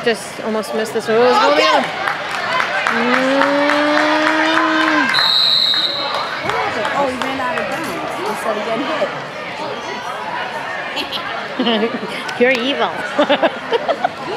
Just almost missed this. Oh, it was going the other. Oh, he ran out of bounds instead of getting hit. You're evil.